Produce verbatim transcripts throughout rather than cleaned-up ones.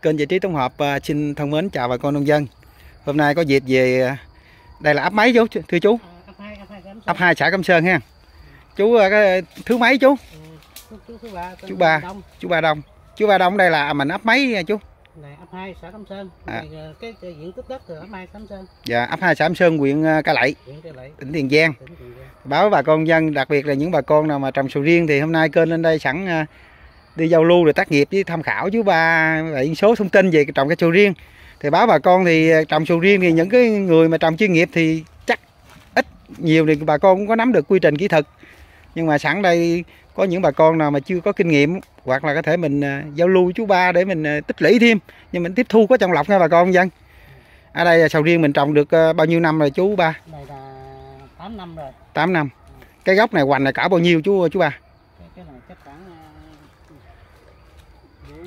Kênh Giải trí Tổng hợp uh, xin thân mến chào bà con nông dân. Hôm nay có dịp về uh, đây là ấp mấy chú thưa chú? ấp hai, ấp hai, ấp hai xã Cẩm Sơn ha. Chú uh, cái thứ mấy chú? Ừ, chú, chú, chú ba. Chú ba. Đông. Chú ba Đông. Chú ba Đông đây là mình ấp mấy chú? Này ấp hai xã Cẩm Sơn. À. Này, cái, cái diện tích đất từ ấp hai Cẩm Sơn. Dạ, ấp hai xã Cẩm Sơn, huyện uh, Cai Lậy, tỉnh Tiền Giang. Báo với bà con dân, đặc biệt là những bà con nào mà trồng sầu riêng thì hôm nay kênh lên đây sẵn uh, đi giao lưu rồi tác nghiệp với tham khảo chú ba vậy số thông tin về trồng cây sầu riêng. Thì báo bà con thì trồng sầu riêng thì những cái người mà trồng chuyên nghiệp thì chắc ít nhiều thì bà con cũng có nắm được quy trình kỹ thuật. Nhưng mà sẵn đây có những bà con nào mà chưa có kinh nghiệm hoặc là có thể mình uh, giao lưu với chú ba để mình uh, tích lũy thêm, nhưng mình tiếp thu có trong lọc nha bà con dân. Ở đây sầu riêng mình trồng được uh, bao nhiêu năm rồi chú ba? Này là tám năm rồi. tám năm. Cái gốc này hoành là cả bao nhiêu chú chú ba? Cái, cái này chắc khoảng bốn,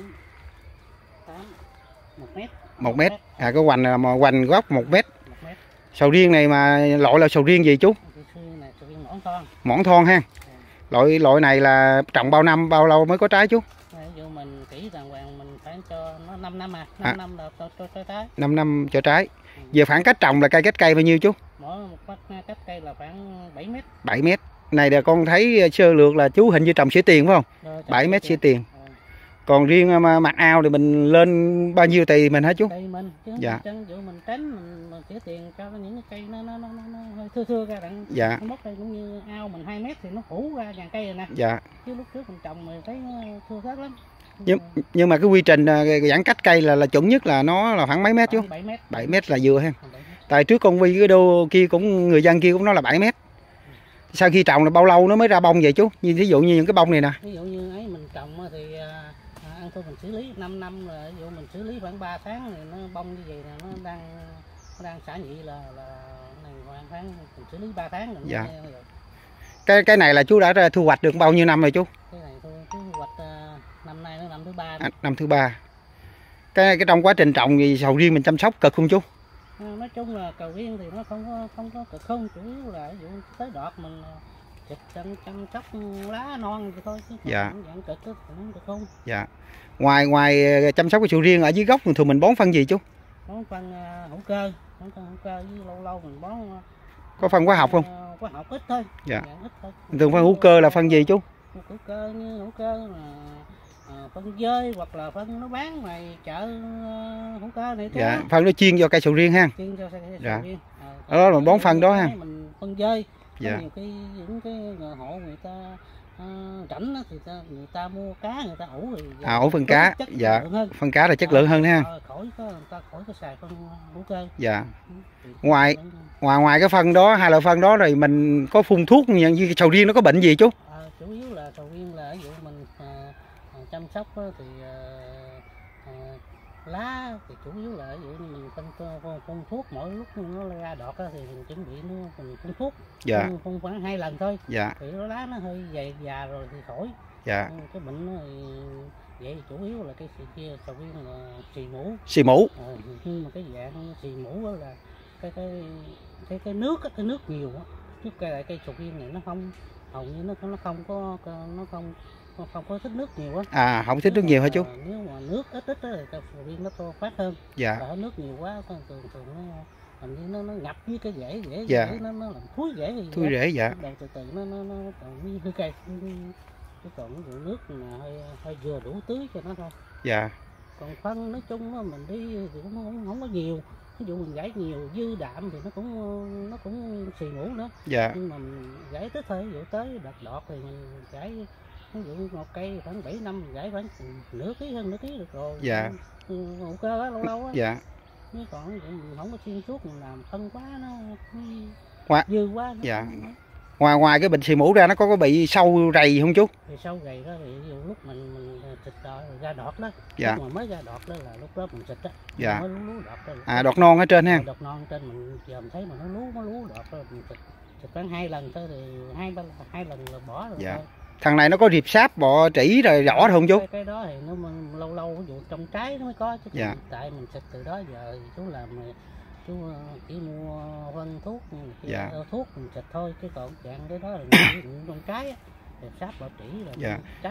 tám, một mét. Một mét. À cái hoành là hoành gốc một mét. Sầu riêng này mà loại là sầu riêng gì chú? Này, sầu riêng mỏn thon. Mỏn thon ha. Loại loại này là trồng bao năm bao lâu mới có trái chú? Ví dụ mình kỹ đàng hoàng mình phải cho nó năm năm à, năm à. năm là cho, cho, cho trái. năm năm cho trái. Về khoảng cách trồng là cây cách cây bao nhiêu chú? Mỗi một cách cây là khoảng bảy mét. bảy mét. Này là con thấy sơ lược là chú hình như trồng sữa tiền phải không? Rồi, bảy mét sữa tiền. Ừ. Còn riêng mặt ao thì mình lên bao nhiêu tùy mình hả chú? Tùy mình chứ. Dạ. Chân dụ mình tránh mình, mình sữa tiền cho những cái cây nó nó nó nó hơi thưa thưa ra đặng. Dạ. Mốc đây cũng như ao mình hai mét thì nó phủ ra dàn cây rồi nè. Dạ. Chứ lúc trước mình trồng mình thấy nó thưa thớt lắm. Nhưng nhưng mà cái quy trình giãn cách cây là là chuẩn nhất là nó là khoảng mấy mét chú? bảy mét. bảy mét là vừa ha. Tại trước con Vi cái đô kia cũng người dân kia cũng nói là bảy mét. Sau khi trồng là bao lâu nó mới ra bông vậy chú? Như ví dụ như những cái bông này nè. Ví dụ như ấy mình trồng thì à, ăn thôi mình xử lý năm năm rồi, ví dụ mình xử lý khoảng ba tháng thì nó bông như vậy là nó đang nó đang xả nhị là là này khoảng tháng mình xử lý ba tháng rồi. Dạ. Rồi. Cái cái này là chú đã thu hoạch được bao nhiêu năm rồi chú? Cái này tôi thu hoạch uh, năm nay nó năm thứ ba. À, năm thứ ba. Cái cái trong quá trình trồng thì sầu riêng mình chăm sóc cực không chú? À, nói chung là sầu riêng thì nó không có không có cực không, chủ yếu là ví dụ tới đọt mình chụp chăm chăm sóc lá non thì thôi chứ dạ. Không dạng cực cũng được không. Dạ. Ngoài ngoài chăm sóc cái sầu riêng ở dưới gốc thường mình bón phân gì chú? Bón phân uh, hữu cơ, bón phân hữu cơ với lâu lâu mình bón. Uh, có phân hóa học không? Uh, hóa học ít thôi. Dạ. Ít thôi. Thường phân hữu cơ là phân gì chú? Hữu cơ như hữu cơ là uh, phân dơi hoặc là phân nó bán ngoài chợ uh, hữu cơ này. Dạ. Phân nó chuyên cho cây sầu riêng ha. Chuyên cho cây sầu dạ. riêng. Ở đó là bón phân đó ha. Mình phân dơi. Dạ. Nhiều cái những cái hộ người ta uh, rảnh đó, thì ta, người ta mua cá người ta ủ thì à, ủ phân cá. Dạ. Hơn. Phân cá là chất lượng hơn ha. Khỏi có người ta khỏi có xài phân hữu cơ. Dạ. Ngoài ngoài ngoài cái phân đó, hai loại phân đó rồi mình có phun thuốc như sầu riêng nó có bệnh gì chú? À, chủ yếu là sầu riêng là ví dụ mình à, chăm sóc thì à, à, lá thì chủ yếu là ví dụ như mình phun, phun thuốc mỗi lúc nó ra đọt thì mình chuẩn bị nó mình phun thuốc. Dạ. Phun, phun khoảng hai lần thôi. Dạ. Thì nó lá nó hơi dày già rồi thì khỏi. Dạ. Cái bệnh nó thì vậy chủ yếu là cái kia sầu riêng là xì mũ. Xì mũ. À, nhưng mà cái dạng xì mũ đó là cái cái cái cái nước cái nước nhiều á, chứ cây cây sầu riêng này nó không hầu như nó nó không có nó không nó không có thích nước nhiều á. À không thích nước nhiều hả chú? Nếu mà nước ít ít đó, thì cây sầu riêng nó to phát hơn. Dạ. Ở nước nhiều quá thường thường nó hình như nó nó ngập với cái rễ rễ dạ. rễ nó nó làm thúi rễ thì thúi rễ dạ. Đầu từ từ nó nó nó còn như cây chứ còn cái nước là hơi hơi vừa đủ tưới cho nó thôi. Dạ. Còn phân nói chung đó, mình đi thì cũng không, không có nhiều, ví dụ mình gãy nhiều dư đạm thì nó cũng nó cũng xì mũ nữa. Dạ. Nhưng mà mình gãy tới thôi, ví dụ tới đợt đọt thì mình gãy ví dụ một cây khoảng bảy năm mình gãy khoảng nửa ký hơn nửa ký được rồi. Dạ. Hữu cơ á lâu lâu á. Dạ. Chứ còn ví dụ mình không có xuyên suốt mình làm phân quá nó Hoa. dư quá. Nó dạ. nó... Ngoài ngoài cái bệnh xì mũ ra nó có có bị sâu rầy không chú? Thì sâu rầy đó thì ví dụ lúc mình mình xịt ra đọt đó. Dạ. Lúc mà mới ra đọt đó là lúc đó mình xịt đó. Dạ. Mới lú lú đọt đó. À đọt non ở trên ha. Đọt non trên mình dòm thấy mà nó lú nó lú đọt đó mình xịt xịt khoảng hai lần thôi thì hai ba hai lần là bỏ rồi. Dạ. Thôi. Thằng này nó có riệp sáp bọ trĩ rồi rõ rồi không chú? Cái, cái đó thì nó lâu lâu ví dụ trong trái nó mới có chứ. Dạ. Tại mình xịt từ đó giờ thì chú làm chú chỉ mua phân thuốc dạ. thuốc mình xịt thôi chứ còn dạng cái đó là trong trái riệp sáp bọ trĩ rồi. Dạ. Trái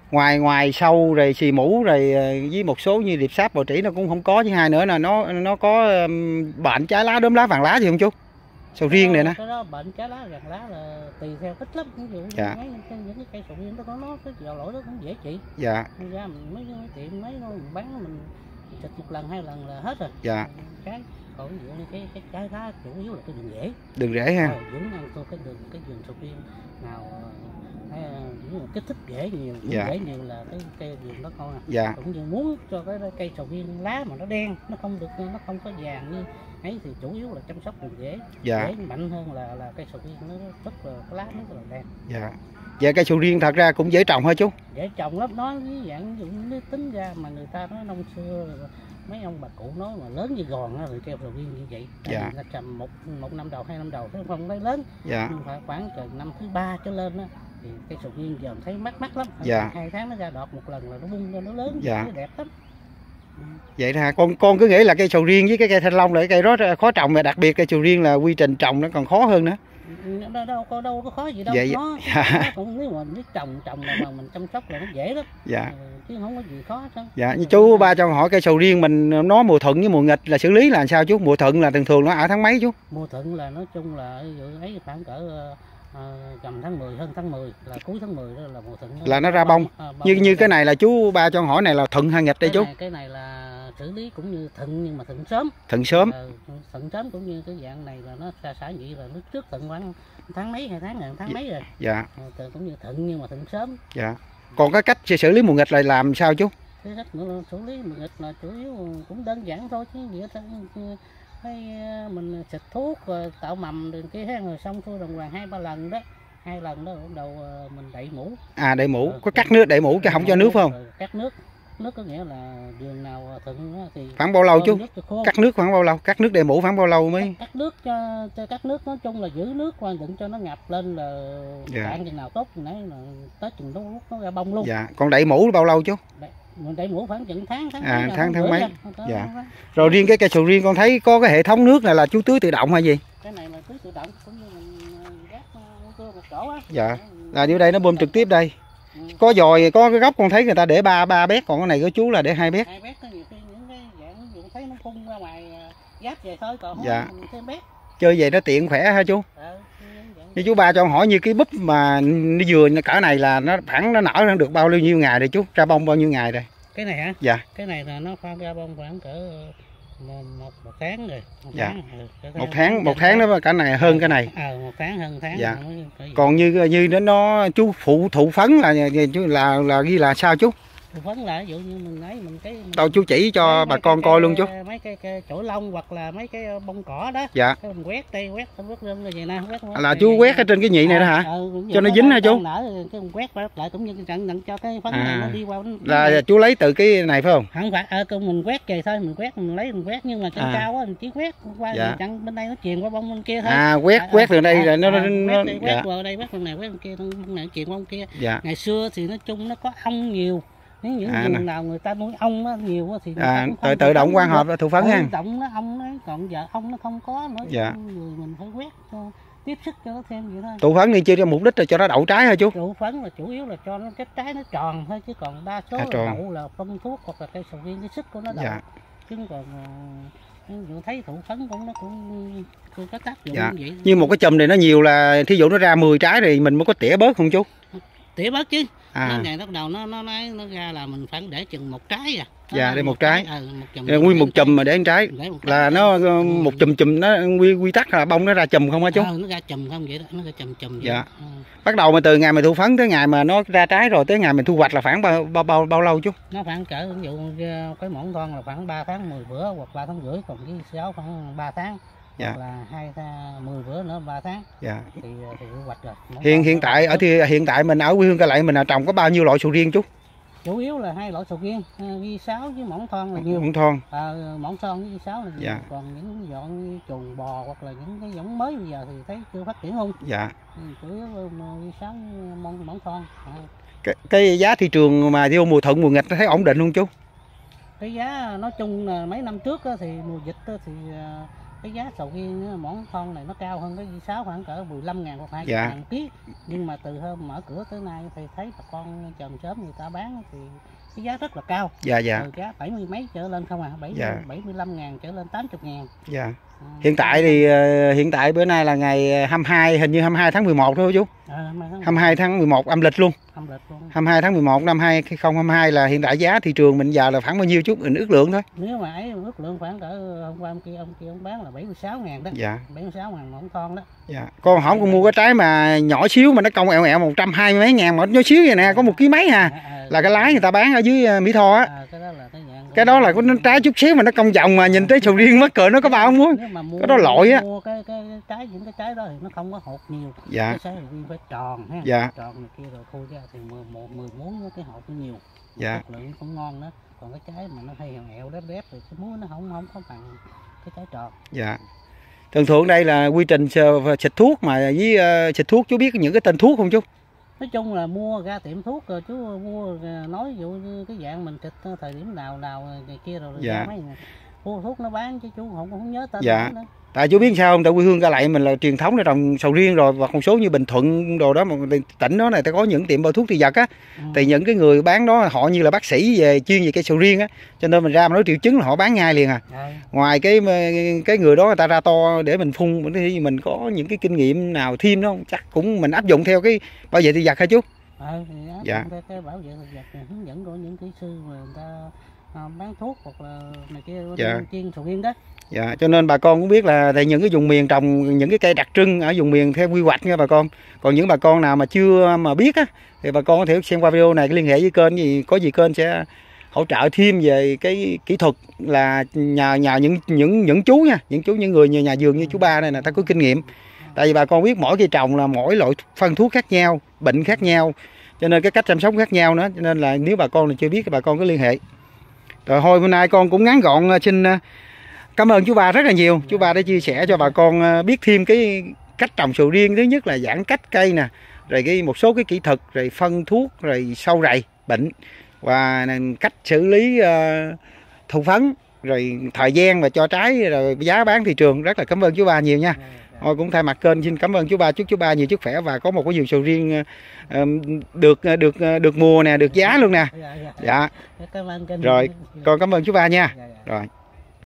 ngoài ngoài sâu rồi xì mũ rồi với một số như điệp sáp bò trĩ nó cũng không có, với hai nữa là nó nó có bệnh trái lá, đốm lá, vàng lá gì không chú? Sầu riêng này nè. Cái đó bệnh trái lá vàng lá là tùy theo ít lắm, ví dụ dạ. mấy những cái cây sầu riêng nó có nó cái dầu lỗi đó cũng dễ trị. Dạ. Ra mình mấy cái tiệm mấy nó mình bán mình xịt một lần hai lần là hết rồi. Dạ. Cái còn ví dụ như cái cái trái lá chủ yếu là cái đường rễ. Đường rễ ha. Ờ, dưỡng ăn tôi cái đường cái vườn sầu riêng nào hay là kích thích rễ nhiều, dạ. rễ nhiều là cái cây vườn đó ngon à. Dạ. Cũng như muốn cho cái cây sầu riêng lá mà nó đen, nó không được nó không có vàng như ấy thì chủ yếu là chăm sóc đường rễ. Dạ. Rễ mạnh hơn là là cây sầu riêng nó rất là cái lá nó rất là đen. Dạ. Dạ cây sầu riêng thật ra cũng dễ trồng hả chú? Dễ trồng lắm, nó ví dạng ví dụ nếu tính ra mà người ta nói năm xưa mấy ông bà cụ nói mà lớn như gòn á thì kêu sầu riêng như vậy. Dạ. Là trầm một một năm đầu hai năm đầu thấy không thấy lớn. Dạ. Nhưng phải khoảng từ năm thứ ba trở lên á thì cây sầu riêng giờ thấy mắc mắc lắm. Dạ. Hai tháng nó ra đọt một lần là nó bung ra nó lớn, dạ. nó đẹp lắm. Vậy ha, con con cứ nghĩ là cây sầu riêng với cái cây thanh long là cái cây đó khó trồng, mà đặc biệt cây sầu riêng là quy trình trồng nó còn khó hơn nữa. Đâu đâu có đâu có khó gì đâu. Vậy, nó, dạ. nó cũng nếu mà biết trồng trồng mà mình chăm sóc là nó dễ lắm. Dạ. Chứ không có gì khó hết. Dạ, như chú ba cho hỏi cây sầu riêng mình nó mùa thuận với mùa nghịch là xử lý là sao chú? Mùa thuận là thường thường nó ở tháng mấy chú? Mùa thuận là nói chung là ví dụ ấy khoảng cỡ tầm uh, tháng mười, hơn tháng mười là cuối tháng mười đó là mùa thuận. Là nó ra bông. bông. À, bông như như cái này là chú ba cho hỏi này là thuận hay nghịch đây chú? Này, cái này là xử lý cũng như thuận nhưng mà thuận sớm. Thuận sớm. Ừ, thuận sớm cũng như cái dạng này là nó xa xả vậy là lúc trước thuận khoảng tháng mấy hai tháng rồi, tháng mấy rồi. Dạ. À, cũng như thuận nhưng mà thuận sớm. Dạ. Còn cái cách xử lý mùa nghịch là làm sao chú? Cái cách nữa là xử lý mùa nghịch là chủ yếu cũng đơn giản thôi chứ gì hết. Hay mình xịt thuốc rồi tạo mầm đường kia rồi xong thôi đồng hoàng hai ba lần đó, hai lần đó bắt đầu mình đậy mũ. À đậy mũ, có cắt nước đậy mũ chứ không cho nước phải không? Cắt nước, nước có nghĩa là đường nào thuận thì khoảng bao lâu chú? Cắt nước khoảng bao lâu? Cắt nước đậy mũ khoảng bao lâu mới? Cắt, cắt nước cho, cho cắt nước nói chung là giữ nước quan đừng cho nó ngập lên là dạ. Cạn chừng nào tốt nãy là tới chừng lúc nó ra bông luôn. Dạ, còn đậy mũ bao lâu chú? Đậy, mình đậy mũ khoảng chừng tháng tháng à, mấy tháng tháng mấy. Dạ. Tháng. Rồi riêng cái cây sầu riêng con thấy có cái hệ thống nước này là chú tưới tự động hay gì? Cái này là tưới tự động cũng như mình gác một chỗ á. Dạ. Là dưới đây nó bơm trực tiếp đây. Ừ. Có dòi có cái góc con thấy người ta để ba ba bét, còn cái này của chú là để hai bét. Hai bét có nhiều khi những cái dạng ví dụ thấy nó phun ra ngoài giáp về thôi còn dạ. Không thêm bét. Chơi vậy nó tiện khỏe ha chú? Ừ. Như chú ba cho hỏi như cái búp mà nó vừa cỡ này là nó khoảng nó nở được bao nhiêu ngày rồi chú? Ra bông bao nhiêu ngày rồi? Cái này hả? Dạ. Cái này là nó khoan ra bông khoảng cỡ một, một, một tháng rồi. Một dạ. Tháng, ừ, một tháng, một tháng đó cả này hơn cái này. Ờ, một tháng hơn tháng. Dạ. Còn như như nó nó chú phụ thụ phấn là chú là là ghi là sao chú? Thụ phấn là ví dụ như mình ấy mình cái mình đâu chú chỉ cho bà con cái, coi luôn chú. Mấy cái, cái chỗ lông hoặc là mấy cái bông cỏ đó. Dạ. Cái mình quét đây quét quét lên như vậy nè, quét, quét là chú quét ở trên cái nhị này đó hả? À, ừ, cho nó dính hả chú? Nở, cái mình quét lại cũng như trận đặng cho cái phấn à. này nó đi qua. Là này. Chú lấy từ cái này phải không? Không phải, à, mình quét về thôi, mình quét mình lấy mình quét nhưng mà trên à. Cao á mình chỉ quét qua dạ. Trận bên đây nó truyền qua bông bên kia thôi. À quét à, quét từ đây rồi à, nó, à, nó quét, đây, quét dạ. Vào đây quét bên này quét bên kia, bên này truyền qua bên kia. Dạ. Ngày xưa thì nói chung nó có ong nhiều. Nếu những à, vùng nào người ta nuôi ong á, nhiều á, thì à, tự tự động quan hợp thụ phấn ha. Tự động nó ong nó còn giờ ong nó không có nữa. Dạ. Người mình phải quét cho tiếp sức cho nó thêm vậy thôi. Thụ phấn đi chưa cho mục đích là cho nó đậu trái hả chú? Thụ phấn là chủ yếu là cho nó cái trái nó tròn thôi chứ còn đa số à, là đậu là phân thuốc hoặc là cây sầu riêng cái sức của nó đậu. Dạ. Chứ còn uh, thấy thụ phấn cũng nó cũng có tác dụng dạ. Như vậy. Như một cái chùm này nó nhiều là thí dụ nó ra mười trái thì mình mới có tỉa bớt không chú? Tỉa bớt chứ. À. Nó ngày bắt đầu nó nó nó ra là mình phải để chừng một trái à. Dạ, để một, một trái. trái. Ừ, một chùm nguyên một chùm mà để một trái. Để một trái. Là nó một chùm chùm nó quy quy tắc là bông nó ra chùm không hả chú? Ờ, nó ra chùm không vậy đó, nó ra chùm chùm vậy. Dạ. Ừ. Bắt đầu mà từ ngày mà thu phấn tới ngày mà nó ra trái rồi tới ngày mình thu hoạch là khoảng bao bao bao, bao lâu chú? Nó khoảng cỡ ví dụ cái mỏng con là khoảng ba tháng mười bữa hoặc ba tháng rưỡi, còn cái sáu khoảng ba tháng. Dạ. Hoặc là hai mười bữa nữa ba tháng. Dạ. Thì thì thu hoạch rồi. Mỏng hiện hiện tại ở thì hiện tại mình ở quê hương Cai Lậy mình là trồng có bao nhiêu loại sầu riêng chú? Chủ yếu là hai loại sầu riêng, ghi sáu với mỏng thon là nhiều. Mỏng thon. À, mỏng thon với ghi sáu là nhiều. Dạ. Còn những dọn như chuồng bò hoặc là những cái giống mới bây giờ thì thấy chưa phát triển không? Dạ. Chủ yếu là ghi sáu mỏng mỏng thon. À. Cái, cái giá thị trường mà vô mùa thuận mùa nghịch thấy ổn định không chú? Cái giá nói chung là mấy năm trước thì mùa dịch thì cái giá sầu riêng mỏng thon này nó cao hơn cái dưa sáo khoảng cỡ mười lăm ngàn hoặc hai mươi Dạ. ngàn ký. Nhưng mà từ hôm mở cửa tới nay thì thấy bà con chòm sớm người ta bán thì cái giá rất là cao. Dạ dạ. Từ giá bảy mươi mấy trở lên không à, bảy mươi, Dạ. bảy mươi lăm ngàn trở lên tám mươi ngàn. Dạ. À, Hiện tại thì uh, hiện tại bữa nay là ngày hai mươi hai, hình như hai mươi hai tháng mười một thôi chú. À, hai mươi hai tháng mười một âm lịch luôn. Âm lịch luôn. hai mươi hai tháng mười một năm hai không hai hai là hiện tại giá thị trường mình giờ là khoảng bao nhiêu chút mình ước lượng thôi. Nếu mà ấy ước lượng khoảng cỡ hôm qua ông kia ông kia ông bán là bảy mươi sáu ngàn đó. Dạ. bảy mươi sáu ngàn mỏng thon đó. Dạ. Con không con mua cái trái mà nhỏ xíu mà nó cong ẹo ẹo một trăm hai mươi mấy ngàn mà nó nhỏ xíu vậy nè, có một ký mấy hà. À, à, Là cái lái người ta bán ở dưới Mỹ Tho á. À, cái đó là cái dạng Cái đó là có trái chút xíu mà nó cong vòng mà nhìn tới sầu riêng mắc cười nó có bao không muốn. Cái đó lội á. Mua cái cái trái những cái trái đó thì nó không có hột nhiều. Dạ. Cái trái sầu riêng phải tròn ha. Dạ. Tròn này kia rồi khui ra thì mười một mười muỗng cái hột nó nhiều. Dạ. Chất lượng cũng ngon đó. Còn cái trái mà nó hay ẹo đép đép thì cái muối nó không không có bằng cái trái tròn. Dạ. Thường thường đây là quy trình xịt thuốc mà với uh, xịt thuốc chú biết những cái tên thuốc không chú? Nói chung là mua ra tiệm thuốc rồi chú mua nói dụ như cái dạng mình xịt thời điểm nào nào này kia rồi dạ. mấy mua thuốc nó bán chứ chú không không nhớ tên dạ. nữa. Tại chú biết sao không? Tại quê hương Cai Lậy mình là truyền thống để trồng sầu riêng rồi, và một số như Bình Thuận đồ đó mà tỉnh đó này ta có những tiệm bao thuốc thì vật á, ừ. thì những cái người bán đó họ như là bác sĩ về chuyên về cây sầu riêng á, cho nên mình ra mà nói triệu chứng là họ bán ngay liền à. à. Ngoài cái cái người đó người ta ra to để mình phun, thì mình có những cái kinh nghiệm nào thêm đó không? Chắc cũng mình áp dụng theo cái bảo vệ thực vật hả chú? Ờ, thì áp dạ. dụng theo cái bảo vệ thực vật hướng dẫn của những kỹ sư mà người ta à, bán thuốc hoặc là này kia dạ. chuyên sầu riêng đó. Dạ, cho nên bà con cũng biết là tại những cái vùng miền trồng những cái cây đặc trưng ở vùng miền theo quy hoạch nha bà con. Còn những bà con nào mà chưa mà biết á thì bà con có thể xem qua video này, cái liên hệ với kênh gì có gì kênh sẽ hỗ trợ thêm về cái kỹ thuật, là nhờ nhờ những những những chú nha, những chú những người như nhà vườn như chú Ba này là ta có kinh nghiệm. Tại vì bà con biết mỗi cây trồng là mỗi loại phân thuốc khác nhau, bệnh khác nhau, cho nên cái cách chăm sóc khác nhau nữa, cho nên là nếu bà con là chưa biết thì bà con cứ liên hệ. Rồi thôi bữa nay con cũng ngắn gọn xin cảm ơn chú Ba rất là nhiều. Chú Ba đã chia sẻ cho bà con biết thêm cái cách trồng sầu riêng. Thứ nhất là giãn cách cây nè, rồi cái một số cái kỹ thuật, rồi phân thuốc, rồi sâu rầy bệnh, và cách xử lý uh, thụ phấn, rồi thời gian và cho trái, rồi giá bán thị trường. Rất là cảm ơn chú Ba nhiều nha. Thôi cũng thay mặt kênh xin cảm ơn chú Ba, chúc chú Ba nhiều sức khỏe và có một cái vườn sầu riêng uh, được được được mùa nè, được giá luôn nè. Dạ. Rồi con cảm ơn chú Ba nha. Rồi.